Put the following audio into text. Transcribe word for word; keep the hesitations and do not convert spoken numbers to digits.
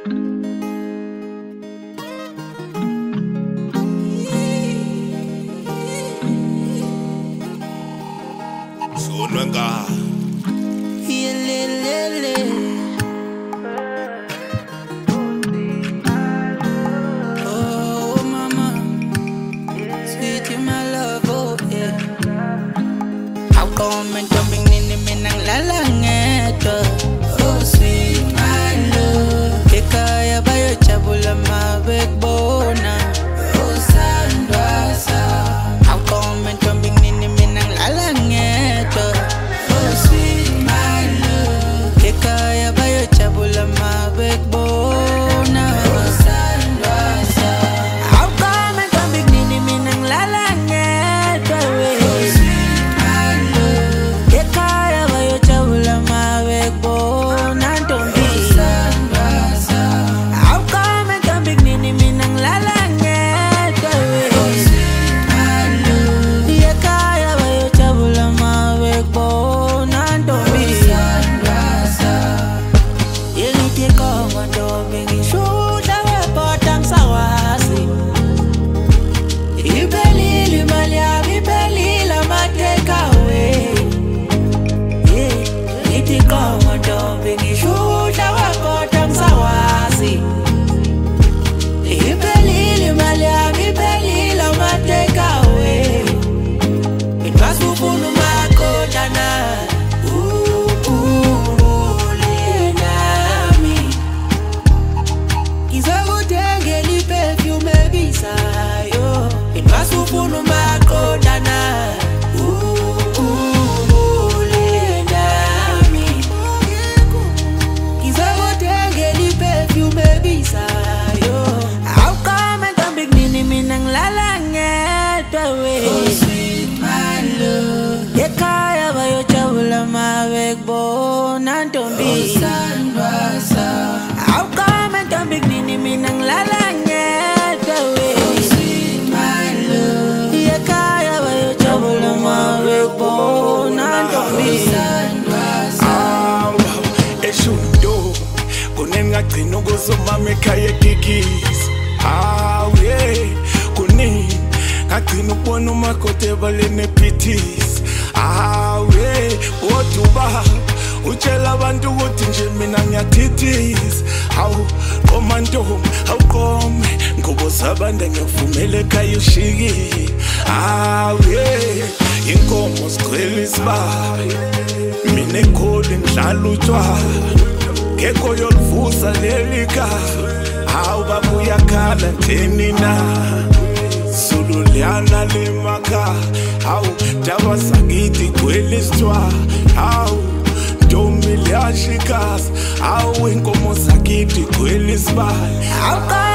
Oh mama, sweet in my love, oh yeah. How come and jumping in the minang lalangeto? Oh sweet my love, kekaya bayo chabula ma backbone. Oh sandwasa, how come and jumping in the minang lalangeto? Oh sweet my love, kekaya bayo chabula ma backbone. Oh sandwasa, how come and jumping in the minang lalangeto? Oh sweet my love, kekaya bayo chabula ma backbone. And don't be sandwasa, how come and jumping in the minang lalangeto? Oh sweet my love, kekaya bayo chabula ma backbone. And don't be sandwasa. Yeliti koma do bingi shuda we potang sawasi. Ibeli malia ibeli la mateka we. Yeliti koma do bingi shuda we potang sawasi. Ibeli malia ibeli la mateka we. Itwasufunu makodana. Itwasufunu makodana. How come and don't big nini minang lalangeto we? Oh sweet my love, kekaya bayo chabula ma backbone. And don't be sandwasa. How come and don't big nini minang lalangeto we? Oh sweet my love, kekaya bayo chabula ma backbone. And don't be sandwasa. Eshundo kunenga gcino kuzomama ekhaya gigis. Aw yeah, kuningi ngagcina ukubona umakoti ebaleni ephithis. Aw yeah, oduba utshela abantu ukuthi nje mina ngiyathithis. Hawu qoma ntombi, hawu qome ngoba zabanda ngiyakuvumela ekhaya ushiki. Aw yeah, inkomo zigcwele isibaya, mina ekholi ngidlala utshwala. Ngekho yolivusa leli khaya, hawu baba uyakhala thini na? Zulu liyana lemakhaya, hawu daba sakithi igcwele isitshwala. Hawu ntombi liyashikasa, hawu inkomo sakithi igcwele isibaya.